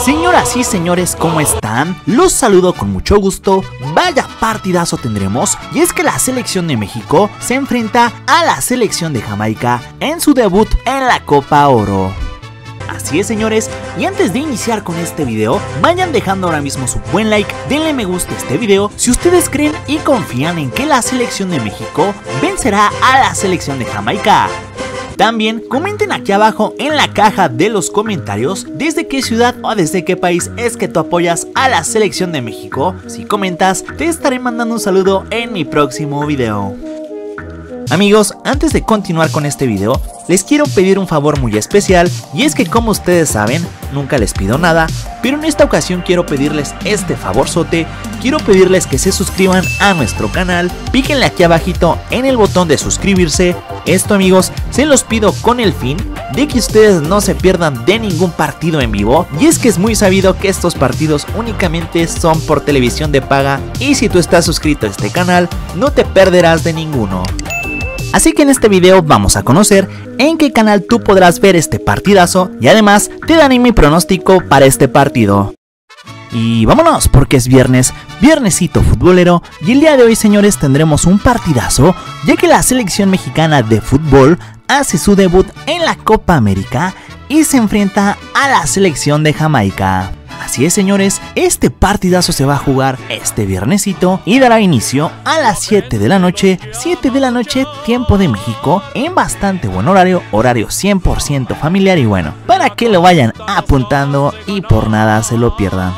Señoras y señores, ¿cómo están? Los saludo con mucho gusto. Vaya partidazo tendremos, y es que la selección de México se enfrenta a la selección de Jamaica en su debut en la Copa Oro. Así es, señores, y antes de iniciar con este video, vayan dejando ahora mismo su buen like, denle me gusta a este video si ustedes creen y confían en que la selección de México vencerá a la selección de Jamaica. También comenten aquí abajo en la caja de los comentarios desde qué ciudad o desde qué país es que tú apoyas a la selección de México. Si comentas, te estaré mandando un saludo en mi próximo video. Amigos, antes de continuar con este video, les quiero pedir un favor muy especial, y es que como ustedes saben, nunca les pido nada, pero en esta ocasión quiero pedirles este favorzote. Quiero pedirles que se suscriban a nuestro canal, píquenle aquí abajito en el botón de suscribirse. Esto, amigos, se los pido con el fin de que ustedes no se pierdan de ningún partido en vivo, y es que es muy sabido que estos partidos únicamente son por televisión de paga, y si tú estás suscrito a este canal, no te perderás de ninguno. Así que en este video vamos a conocer en qué canal tú podrás ver este partidazo, y además te daré mi pronóstico para este partido. Y vámonos, porque es viernesito futbolero, y el día de hoy, señores, tendremos un partidazo, ya que la selección mexicana de fútbol hace su debut en la Copa América y se enfrenta a la selección de Jamaica. Así es, señores, este partidazo se va a jugar este viernesito y dará inicio a las 7 de la noche, tiempo de México, en bastante buen horario 100% familiar, y bueno, para que lo vayan apuntando y por nada se lo pierdan.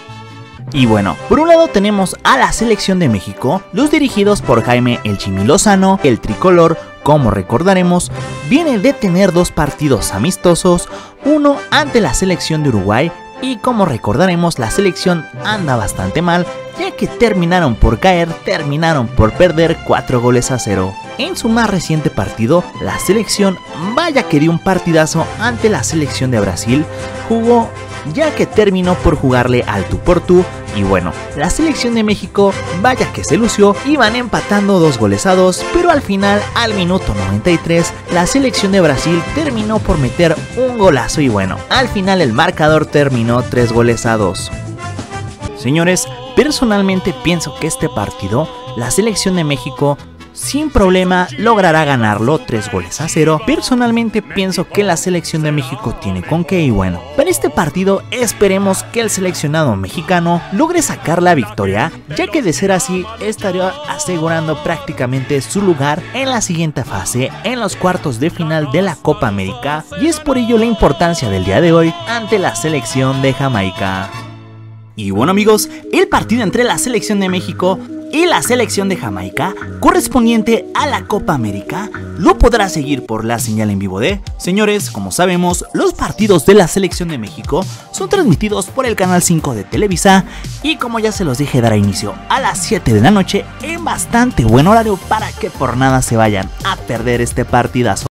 Y bueno, por un lado tenemos a la selección de México, los dirigidos por Jaime El Chimi Lozano. El tricolor, como recordaremos, viene de tener dos partidos amistosos, uno ante la selección de Uruguay, y como recordaremos, la selección anda bastante mal, ya que terminaron por perder 4-0. En su más reciente partido, la selección, vaya que dio un partidazo ante la selección de Brasil, jugó, ya que terminó por jugarle al tú por tú, y bueno, la selección de México, vaya que se lució, iban empatando 2-2, pero al final, al minuto 93, la selección de Brasil terminó por meter un golazo, y bueno, al final el marcador terminó 3-2. Señores, personalmente pienso que este partido, la selección de México sin problema logrará ganarlo 3-0. Personalmente pienso que la selección de México tiene con qué, y bueno, para este partido esperemos que el seleccionado mexicano logre sacar la victoria, ya que de ser así estaría asegurando prácticamente su lugar en la siguiente fase, en los cuartos de final de la Copa América, y es por ello la importancia del día de hoy ante la selección de Jamaica. Y bueno, amigos, el partido entre la selección de México y la selección de Jamaica, correspondiente a la Copa América, lo podrá seguir por la señal en vivo de... Señores, como sabemos, los partidos de la selección de México son transmitidos por el canal 5 de Televisa, y como ya se los dije, dará inicio a las 7 de la noche en bastante buen horario para que por nada se vayan a perder este partidazo.